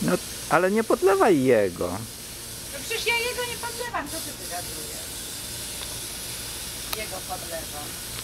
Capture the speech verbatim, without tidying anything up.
No, ale nie podlewaj jego. No przecież ja jego nie podlewam, co ty wygadujesz? Jego podlewam.